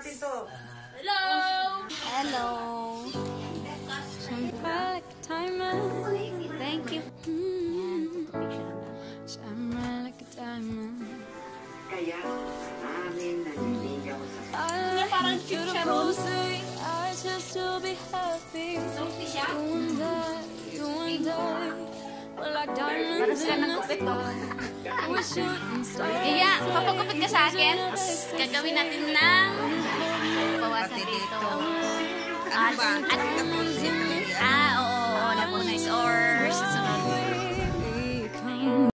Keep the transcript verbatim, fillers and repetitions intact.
natin to. Hello! Hello! Thank you. Kaya namin naniligaw sa Hindi, parang cute siya ron. Sophie siya? Para sila ng gupit ko. Iya, papagupit ka sa akin. Gagawin natin ng bawasan dito. Ano ba? Ano ba?